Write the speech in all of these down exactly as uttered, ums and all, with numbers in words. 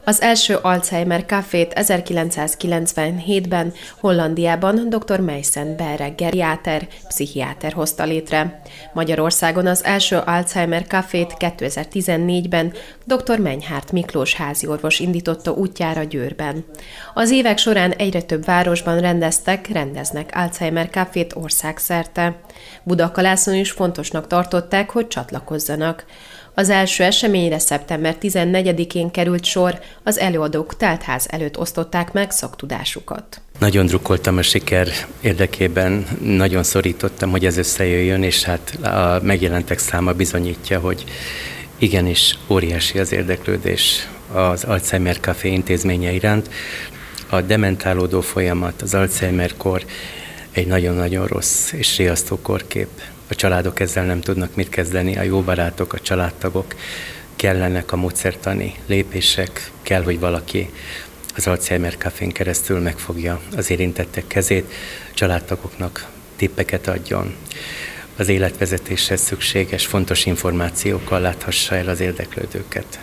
Az első Alzheimer Cafét ezerkilencszázkilencvenhétben Hollandiában dr. Meissen Berre geriáter, pszichiáter hozta létre. Magyarországon az első Alzheimer Cafét kétezer-tizennégyben dr. Menyhárt Miklós háziorvos indította útjára Győrben. Az évek során egyre több városban rendeztek, rendeznek Alzheimer Cafét országszerte. Budakalászon is fontosnak tartották, hogy csatlakozzanak. Az első eseményre szeptember tizennegyedikén került sor, az előadók teltház előtt osztották meg szaktudásukat. Nagyon drukkoltam a siker érdekében, nagyon szorítottam, hogy ez összejöjjön, és hát a megjelentek száma bizonyítja, hogy igenis óriási az érdeklődés az Alzheimer Café intézménye iránt. A dementálódó folyamat, az Alzheimer-kor egy nagyon-nagyon rossz és riasztó korkép. A családok ezzel nem tudnak mit kezdeni, a jó barátok, a családtagok, kellenek a módszertani lépések, kell, hogy valaki az Alzheimer Cafén keresztül megfogja az érintettek kezét, családtagoknak tippeket adjon, az életvezetéshez szükséges, fontos információkkal láthassa el az érdeklődőket.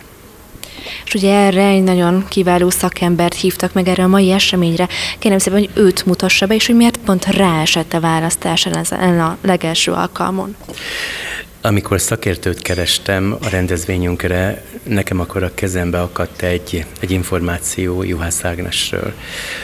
És ugye erre egy nagyon kiváló szakembert hívtak meg erre a mai eseményre. Kérem szépen, hogy őt mutassa be, és hogy miért pont ráesett a választás ezen a legelső alkalmon. Amikor szakértőt kerestem a rendezvényünkre, nekem akkor a kezembe akadt egy, egy információ Juhász Ágnesről.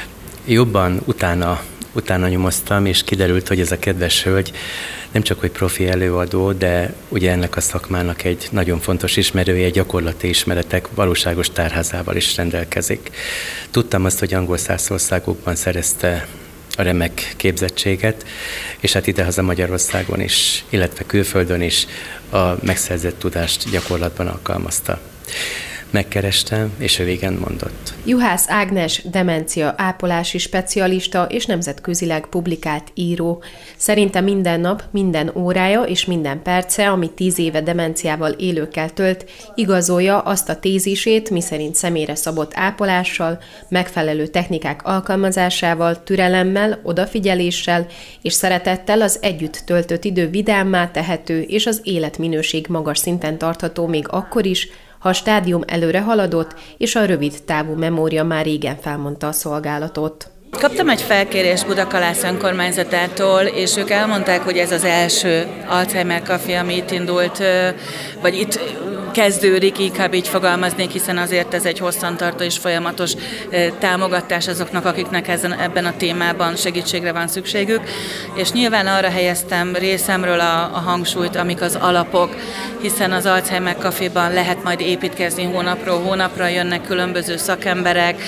Jobban utána, utána nyomoztam, és kiderült, hogy ez a kedves hölgy nem csak hogy profi előadó, de ugye ennek a szakmának egy nagyon fontos ismerője, gyakorlati ismeretek valóságos tárházával is rendelkezik. Tudtam azt, hogy angol száz országokban szerezte a remek képzettséget, és hát idehaza Magyarországon is, illetve külföldön is a megszerzett tudást gyakorlatban alkalmazta. Megkerestem, és ő igen mondott. Juhász Ágnes demencia ápolási specialista és nemzetközileg publikált író. Szerinte minden nap, minden órája és minden perce, amit tíz éve demenciával élőkkel tölt, igazolja azt a tézisét, miszerint személyre szabott ápolással, megfelelő technikák alkalmazásával, türelemmel, odafigyeléssel és szeretettel az együtt töltött idő vidámmá tehető és az életminőség magas szinten tartható még akkor is, ha a stádium előre haladott, és a rövid távú memória már régen felmondta a szolgálatot. Kaptam egy felkérést Budakalász önkormányzatától, és ők elmondták, hogy ez az első Alzheimer Café, ami itt indult, vagy itt kezdődik, inkább így fogalmaznék, hiszen azért ez egy hosszantartó és folyamatos támogatás azoknak, akiknek ezen, ebben a témában segítségre van szükségük, és nyilván arra helyeztem részemről a, a hangsúlyt, amik az alapok, hiszen az Alzheimer Caféban lehet majd építkezni hónapról hónapra, jönnek különböző szakemberek,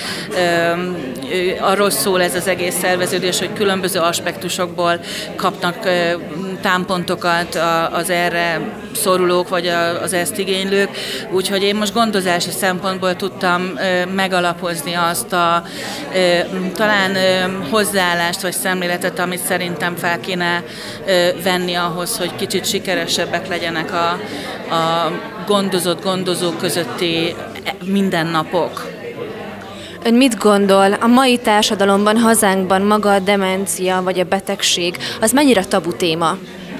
arról szól ez az egész szerveződés, hogy különböző aspektusokból kapnak támpontokat az erre szorulók, vagy az ezt igénylők, úgyhogy én most gondozási szempontból tudtam megalapozni azt a talán hozzáállást, vagy szemléletet, amit szerintem fel kéne venni ahhoz, hogy kicsit sikeresebbek legyenek a, a gondozott gondozók közötti mindennapok. Ön mit gondol, a mai társadalomban, hazánkban maga a demencia vagy a betegség, az mennyire tabu téma?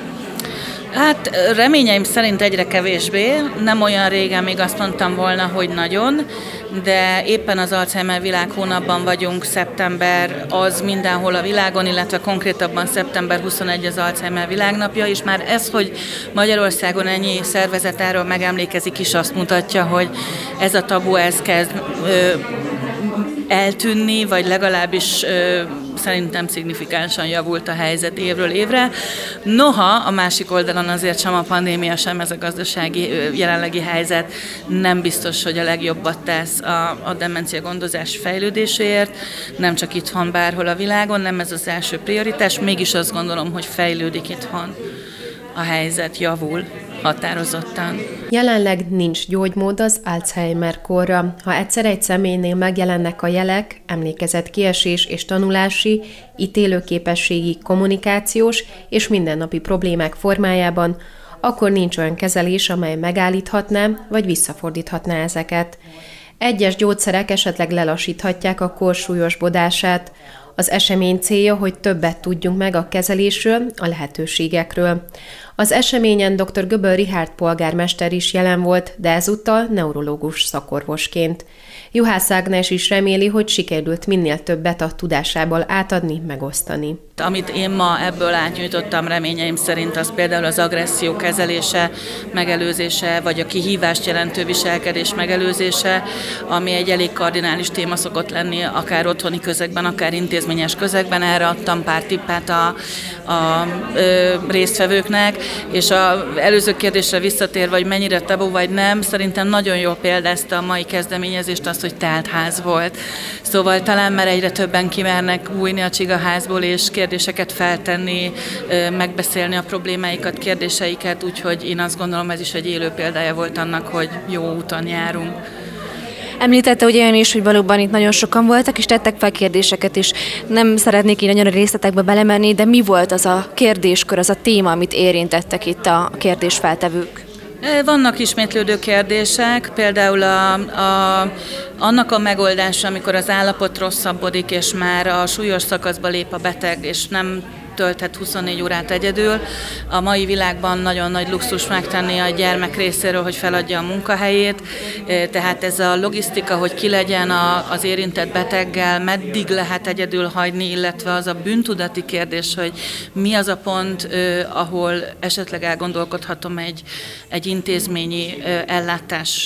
Hát reményeim szerint egyre kevésbé, nem olyan régen még azt mondtam volna, hogy nagyon, de éppen az Alzheimer világhónapban vagyunk, szeptember az mindenhol a világon, illetve konkrétabban szeptember huszonegyedike az Alzheimer világnapja, és már ez, hogy Magyarországon ennyi szervezet erről megemlékezik is, azt mutatja, hogy ez a tabu, ez kezd ö, eltűnni, vagy legalábbis ö, szerintem szignifikánsan javult a helyzet évről évre. Noha a másik oldalon azért sem a pandémia, sem ez a gazdasági ö, jelenlegi helyzet nem biztos, hogy a legjobbat tesz a, a demencia gondozás fejlődéséért, nem csak itthon, bárhol a világon, nem ez az első prioritás, mégis azt gondolom, hogy fejlődik itthon. A helyzet javul határozottan. Jelenleg nincs gyógymód az Alzheimer-korra. Ha egyszer egy személynél megjelennek a jelek, emlékezetkiesés és tanulási, ítélőképességi, kommunikációs és mindennapi problémák formájában, akkor nincs olyan kezelés, amely megállíthatná vagy visszafordíthatná ezeket. Egyes gyógyszerek esetleg lelassíthatják a kor súlyosbodását. Az esemény célja, hogy többet tudjunk meg a kezelésről, a lehetőségekről. Az eseményen dr. Göböl Richárd polgármester is jelen volt, de ezúttal neurológus szakorvosként. Juhász Ágnes is reméli, hogy sikerült minél többet a tudásából átadni, megosztani. Amit én ma ebből átnyújtottam reményeim szerint, az például az agresszió kezelése, megelőzése, vagy a kihívást jelentő viselkedés megelőzése, ami egy elég kardinális téma szokott lenni, akár otthoni közegben, akár intézményes közegben. Erre adtam pár tippát a, a, a résztvevőknek, és az előző kérdésre visszatérve, hogy mennyire tabu vagy nem, szerintem nagyon jól példázta a mai kezdeményezést azt, hogy telt ház volt. Szóval talán már egyre többen kimernek bújni a csigaházból, és kérdéseket feltenni, megbeszélni a problémáikat, kérdéseiket, úgyhogy én azt gondolom, ez is egy élő példája volt annak, hogy jó úton járunk. Említette ugye olyan is, hogy valóban itt nagyon sokan voltak, és tettek fel kérdéseket is. Nem szeretnék így nagyon a részletekbe belemenni, de mi volt az a kérdéskör, az a téma, amit érintettek itt a kérdésfeltevők? Vannak ismétlődő kérdések, például a, a, annak a megoldása, amikor az állapot rosszabbodik, és már a súlyos szakaszba lép a beteg, és nem tölthet huszonnégy órát egyedül. A mai világban nagyon nagy luxus megtenni a gyermek részéről, hogy feladja a munkahelyét, tehát ez a logisztika, hogy ki legyen az érintett beteggel, meddig lehet egyedül hagyni, illetve az a bűntudati kérdés, hogy mi az a pont, ahol esetleg elgondolkodhatom egy, egy intézményi ellátás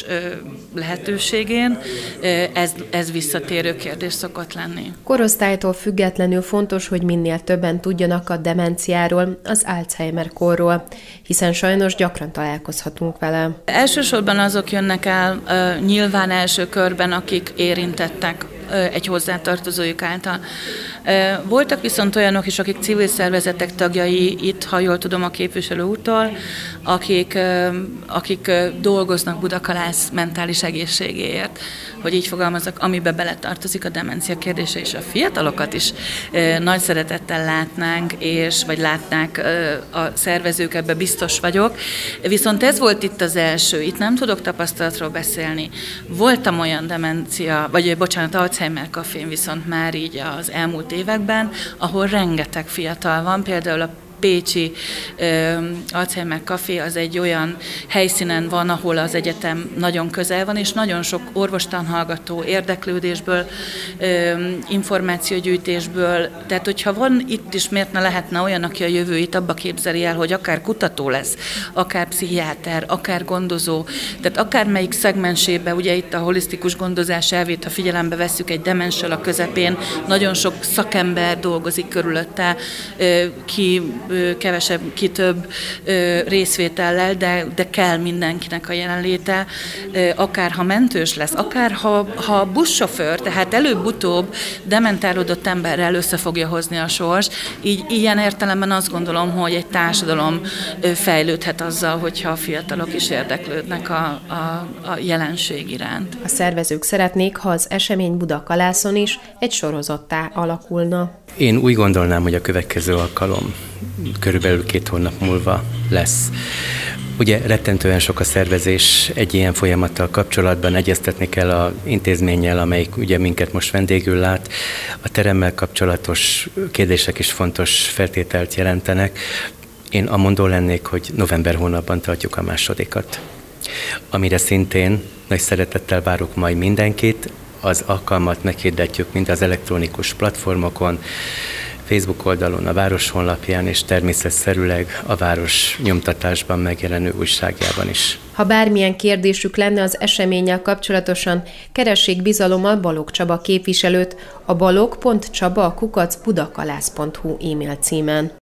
lehetőségén, ez, ez visszatérő kérdés szokott lenni. Korosztálytól függetlenül fontos, hogy minél többen tudjanak a demenciáról, az Alzheimer-korról, hiszen sajnos gyakran találkozhatunk vele. Elsősorban azok jönnek el uh, nyilván első körben, akik érintettek uh, egy hozzátartozójuk által. Uh, voltak viszont olyanok is, akik civil szervezetek tagjai itt, ha jól tudom a képviselő úrtól, akik, uh, akik uh, dolgoznak Budakalász mentális egészségéért, hogy így fogalmazok, amiben beletartozik a demencia kérdése, és a fiatalokat is uh, nagy szeretettel látnánk, és vagy látnák uh, a szervezők, ebbe biztos vagyok. Viszont ez volt itt az első, itt nem tudok tapasztalatról beszélni. Voltam olyan demencia, vagy bocsánat, Alzheimer kafén viszont már így az elmúlt években, ahol rengeteg fiatal van, például a pécsi uh, Alzheimer Café az egy olyan helyszínen van, ahol az egyetem nagyon közel van, és nagyon sok orvostanhallgató érdeklődésből, uh, információgyűjtésből, tehát hogyha van itt is, miért ne lehetne olyan, aki a jövőit abba képzeli el, hogy akár kutató lesz, akár pszichiáter, akár gondozó, tehát akármelyik szegmensébe, ugye itt a holisztikus gondozás elvét, ha figyelembe vesszük egy demenssel a közepén, nagyon sok szakember dolgozik körülötte, uh, ki kevesebb, ki több részvétellel, de, de kell mindenkinek a jelenléte, akár ha mentős lesz, akár ha, ha buszsofőr, tehát előbb-utóbb dementálódott emberrel össze fogja hozni a sors. Így ilyen értelemben azt gondolom, hogy egy társadalom fejlődhet azzal, hogyha a fiatalok is érdeklődnek a, a, a jelenség iránt. A szervezők szeretnék, ha az esemény Budakalászon is egy sorozattá alakulna. Én úgy gondolnám, hogy a következő alkalom körülbelül két hónap múlva lesz. Ugye rettentően sok a szervezés egy ilyen folyamattal kapcsolatban, egyeztetni kell az intézménnyel, amelyik ugye minket most vendégül lát. A teremmel kapcsolatos kérdések is fontos feltételt jelentenek. Én amondó lennék, hogy november hónapban tartjuk a másodikat, amire szintén nagy szeretettel várok majd mindenkit. Az alkalmat meghirdetjük mind az elektronikus platformokon, Facebook oldalon, a város honlapján, és természetszerűleg a város nyomtatásban megjelenő újságjában is. Ha bármilyen kérdésük lenne az eseménnyel kapcsolatosan, keressék bizalommal Balogh Csaba képviselőt a balogh pont csaba kukac budakalász pont hu e-mail címen.